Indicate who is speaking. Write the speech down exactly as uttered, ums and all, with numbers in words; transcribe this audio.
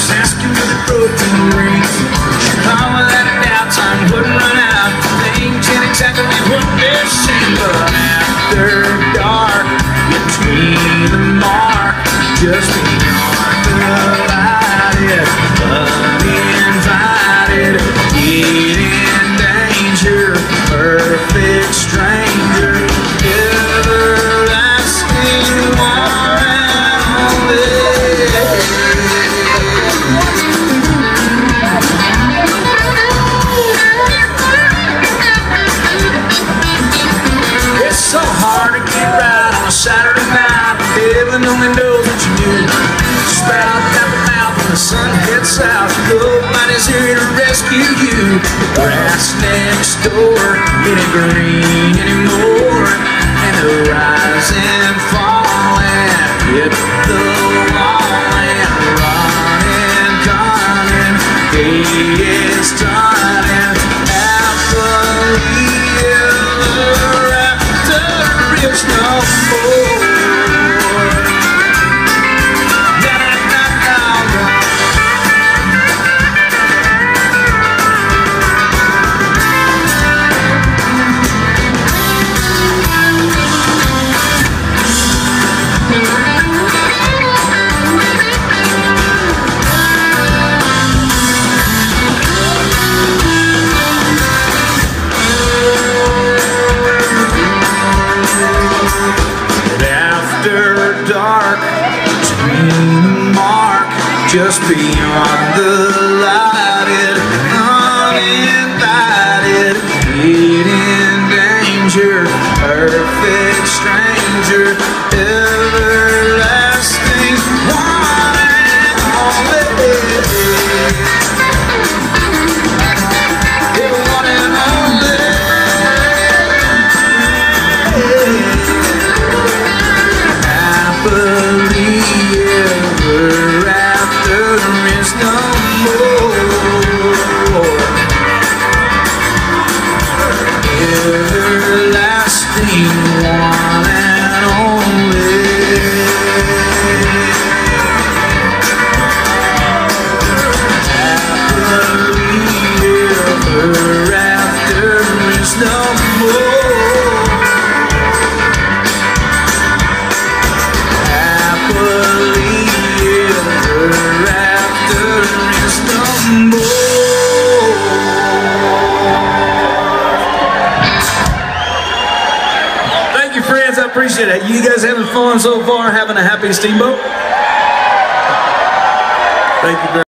Speaker 1: asking for the broken rings. Oh, without a doubt, time wouldn't run out. Thinking exactly what they're saying. But after dark, between the mark, just beyond the lighted, uninvited, get in danger, perfect stranger, everlasting one and only. It's so hard to get right on a Saturday night. Heaven only knows what you do. Sprout out the mouth when the sun hits out. Nobody's here to rescue you. The grass next door ain't green anymore, and the rising, falling hit the wall and running, gunning. Day is dawning. Happily ever after is no more. Dark, between the mark, just beyond the lighted, uninvited, get in danger, perfect stranger, everlasting one and only. One and only. Happily ever after is no more. Everlasting one and only. Happily ever after is no more. Thank you, friends. I appreciate it. You guys having fun so far? Having a happy steamboat? Thank you very much.